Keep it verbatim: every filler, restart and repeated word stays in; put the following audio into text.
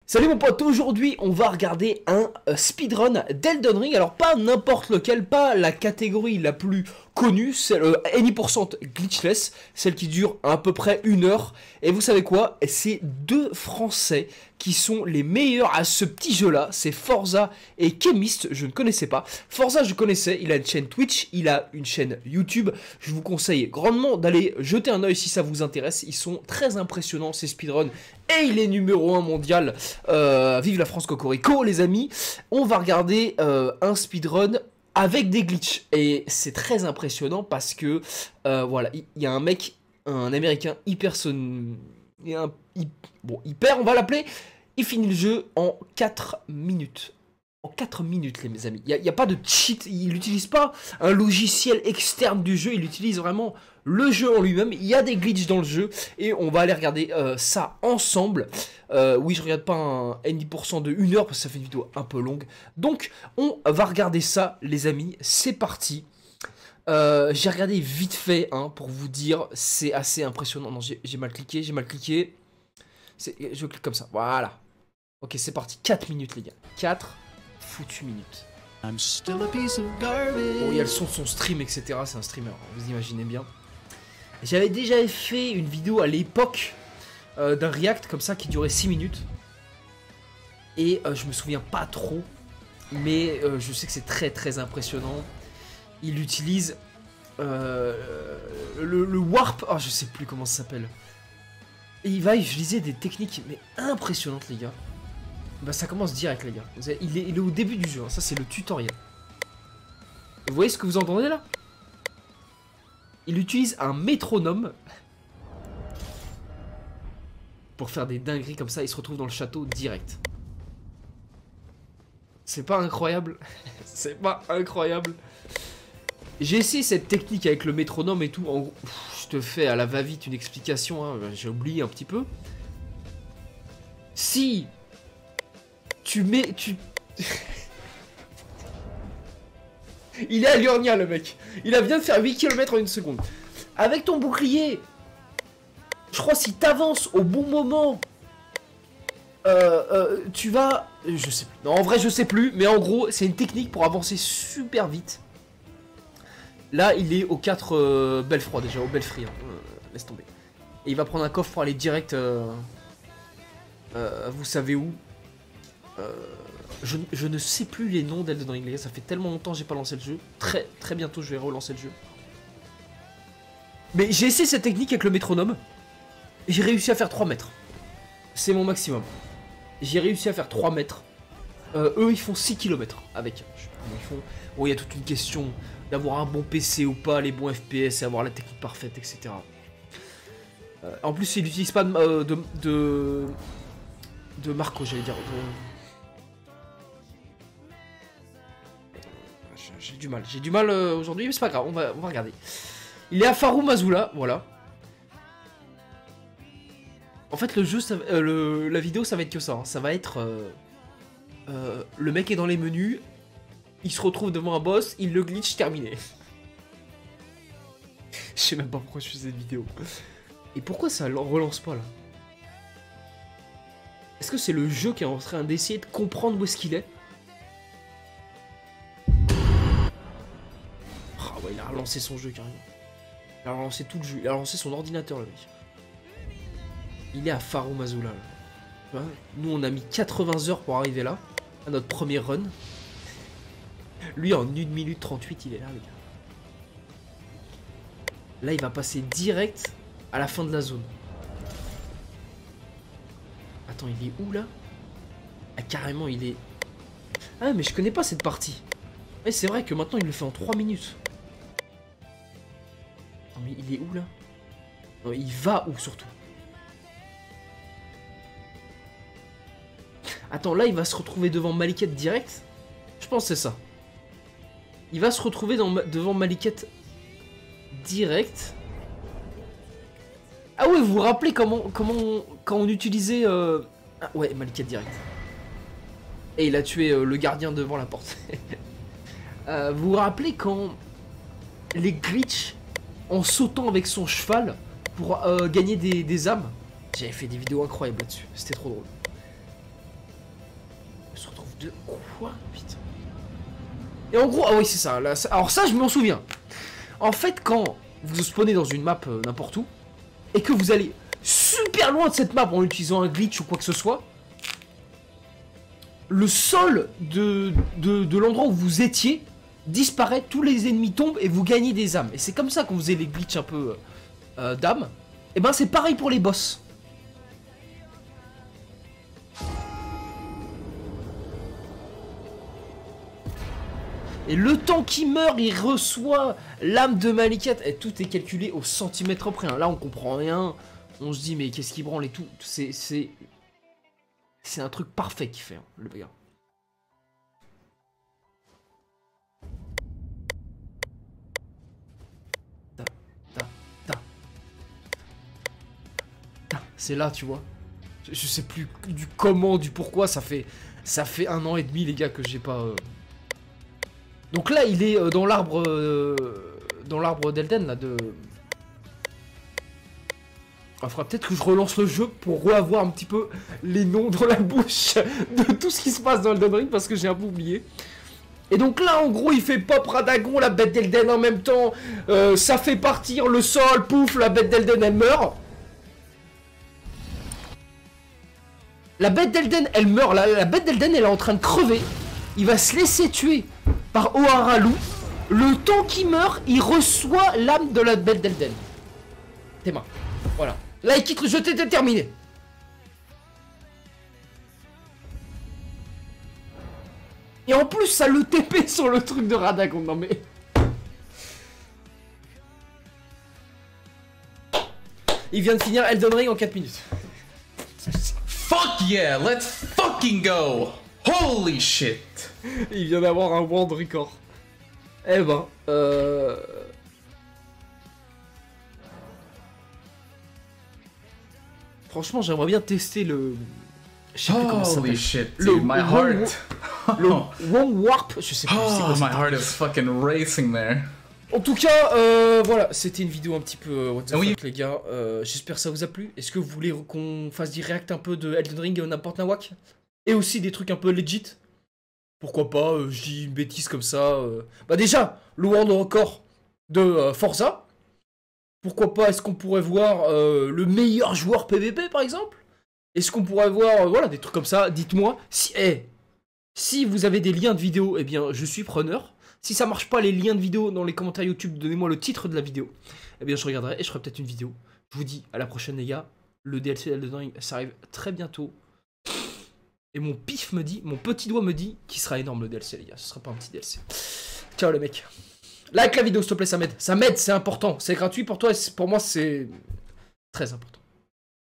Salut mon pote, aujourd'hui on va regarder un euh, speedrun d'Elden Ring. Alors pas n'importe lequel, pas la catégorie la plus connue, c'est le Any percent Glitchless, celle qui dure à peu près une heure. Et vous savez quoi, c'est deux Français qui sont les meilleurs à ce petit jeu là, c'est Forza et Chemist, je ne connaissais pas. Forza je connaissais, il a une chaîne Twitch, il a une chaîne YouTube, je vous conseille grandement d'aller jeter un oeil si ça vous intéresse, ils sont très impressionnants ces speedruns. Et il est numéro un mondial, euh, vive la France Cocorico les amis. On va regarder euh, un speedrun avec des glitches. Et c'est très impressionnant parce que, euh, voilà, il y, y a un mec, un américain hyper son... Il y a un, hy... bon, hyper on va l'appeler. Il finit le jeu en quatre minutes. En quatre minutes les mes amis. Il n'y a, a pas de cheat, il n'utilise pas un logiciel externe du jeu, il utilise vraiment le jeu en lui-même. Il y a des glitches dans le jeu et on va aller regarder euh, ça ensemble. Euh, oui, je regarde pas un N dix pourcent de une heure parce que ça fait une vidéo un peu longue. Donc on va regarder ça les amis, c'est parti. Euh, j'ai regardé vite fait hein, pour vous dire, c'est assez impressionnant. Non, j'ai mal cliqué, j'ai mal cliqué. Je clique comme ça, voilà. Ok, c'est parti, quatre minutes les gars, quatre foutues minutes. I'm still a piece of garbage. Bon, il y a le son de son stream, et cetera. C'est un streamer, vous imaginez bien. J'avais déjà fait une vidéo à l'époque euh, d'un react comme ça qui durait six minutes. Et euh, je me souviens pas trop, mais euh, je sais que c'est très très impressionnant. Il utilise euh, le, le warp, oh, je sais plus comment ça s'appelle. Et il va utiliser des techniques mais impressionnantes les gars. Bah ça commence direct les gars. Il est, il est au début du jeu, hein. Ça c'est le tutoriel. Vous voyez ce que vous entendez là? Il utilise un métronome pour faire des dingueries comme ça. Il se retrouve dans le château direct. C'est pas incroyable? C'est pas incroyable? J'ai essayé cette technique avec le métronome et tout. En gros, je te fais à la va-vite une explication, hein. J'ai oublié un petit peu. Si tu mets... tu Il est à Liurnia le mec. Il a bien de faire huit kilomètres en une seconde. Avec ton bouclier, je crois si t'avances au bon moment, euh, euh, tu vas... Je sais plus. Non, en vrai je sais plus. Mais en gros c'est une technique pour avancer super vite. Là il est aux quatre euh, Belfroid déjà, au Belfry. Hein. Euh, laisse tomber. Et il va prendre un coffre pour aller direct... Euh, euh, vous savez où euh, Je, je ne sais plus les noms d'Elden Ring, les gars, ça fait tellement longtemps que j'ai pas lancé le jeu. Très très bientôt je vais relancer le jeu. Mais j'ai essayé cette technique avec le métronome. J'ai réussi à faire trois mètres. C'est mon maximum. J'ai réussi à faire trois mètres. Euh, eux ils font six kilomètres avec. Ils font... Bon, il y a toute une question d'avoir un bon P C ou pas, les bons F P S et avoir la technique parfaite, et cetera. Euh, en plus il n'utilise pas de, euh, de, de, de Marco, j'allais dire. De... J'ai du mal, j'ai du mal euh, aujourd'hui, mais c'est pas grave, on va, on va regarder. Il est à Farum Azula, voilà. En fait, le jeu, ça, euh, le, la vidéo, ça va être que ça. Hein. Ça va être... Euh, euh, le mec est dans les menus, il se retrouve devant un boss, il le glitch, terminé. Je sais même pas pourquoi je fais cette vidéo. Et pourquoi ça relance pas, là? Est-ce que c'est le jeu qui est en train d'essayer de comprendre où est-ce qu'il est? Il a relancé son jeu carrément. Il a relancé tout le jeu. Il a relancé son ordinateur le mec. Il est à Farum Azula. Là. Nous on a mis quatre-vingts heures pour arriver là. À notre premier run. Lui en une minute trente-huit il est là les gars. Là il va passer direct à la fin de la zone. Attends il est où là? Ah carrément il est... Ah mais je connais pas cette partie. Mais c'est vrai que maintenant il le fait en trois minutes. Mais il est où là? Non, il va où surtout? Attends, là il va se retrouver devant Maliket direct? Je pense que c'est ça. Il va se retrouver dans, devant Maliket direct. Ah ouais, vous vous rappelez comment, comment on, quand on utilisait... Euh... Ah ouais, Maliket direct. Et il a tué euh, le gardien devant la porte. euh, vous vous rappelez quand les glitches... en sautant avec son cheval pour euh, gagner des, des âmes. J'avais fait des vidéos incroyables là-dessus, c'était trop drôle. se retrouve de... Quoi? Putain. Et en gros, ah oui, c'est ça, là, ça. Alors ça, je m'en souviens. En fait, quand vous spawnez dans une map euh, n'importe où, et que vous allez super loin de cette map en utilisant un glitch ou quoi que ce soit, le sol de, de, de l'endroit où vous étiez disparaît, tous les ennemis tombent et vous gagnez des âmes. Et c'est comme ça qu'on faisait les glitches un peu euh, d'âmes. Et ben c'est pareil pour les boss. Et le temps qu'il meurt, il reçoit l'âme de Malikat. Et tout est calculé au centimètre près. Hein. Là, on comprend rien. On se dit, mais qu'est-ce qui branle et tout. C'est... C'est c'est un truc parfait qu'il fait, hein, le gars. Ta, ta, ta. Ta. C'est là, tu vois. Je, je sais plus du comment, du pourquoi. Ça fait, ça fait un an et demi, les gars, que j'ai pas... Euh... Donc là, il est euh, dans l'arbre... Euh, dans l'arbre d'Elden, là, de... Il faudra peut-être que je relance le jeu pour revoir un petit peu les noms dans la bouche de tout ce qui se passe dans Elden Ring, parce que j'ai un peu oublié. Et donc là, en gros, il fait pop Radagon, la bête d'Elden en même temps. Euh, ça fait partir le sol, pouf, la bête d'Elden, elle meurt. La bête d'Elden, elle meurt. La, la bête d'Elden, elle est en train de crever. Il va se laisser tuer par Oaralu. Le temps qu'il meurt, il reçoit l'âme de la bête d'Elden. Tes mains. Voilà. Là, il quitte le jeu, t'es terminé. Et en plus, ça le T P sur le truc de Radagon. Non mais... Il vient de finir Elden Ring en quatre minutes. Fuck yeah, let's fucking go. Holy shit. Il vient d'avoir un world record. Eh ben, euh... franchement, j'aimerais bien tester le... Je sais plus comment ça Holy s'appelle. shit, Le dude, my Wong- heart. Le Wong Warp, je sais plus c'est Oh, quoi ça. my heart is fucking racing there. En tout cas, euh, voilà, c'était une vidéo un petit peu euh, what the Oui. fuck, les gars. Euh, J'espère que ça vous a plu. Est-ce que vous voulez qu'on fasse des react un peu de Elden Ring, euh, n'importe nawak? Et aussi des trucs un peu legit? Pourquoi pas, euh, je dis une bêtise comme ça. euh. Bah déjà, le world record de euh, Forza. Pourquoi pas, est-ce qu'on pourrait voir euh, le meilleur joueur P V P par exemple? Est-ce qu'on pourrait voir, euh, voilà, des trucs comme ça? Dites-moi, si, hey, si vous avez des liens de vidéo, eh bien, je suis preneur. Si ça marche pas les liens de vidéo dans les commentaires YouTube, donnez-moi le titre de la vidéo. Eh bien, je regarderai et je ferai peut-être une vidéo. Je vous dis à la prochaine, les gars. Le D L C d'Elden Ring, ça arrive très bientôt. Et mon pif me dit, mon petit doigt me dit qu'il sera énorme le D L C, les gars. Ce sera pas un petit D L C. Ciao, les mecs. Like la vidéo, s'il te plaît, ça m'aide. Ça m'aide, c'est important. C'est gratuit pour toi et pour moi, c'est très important.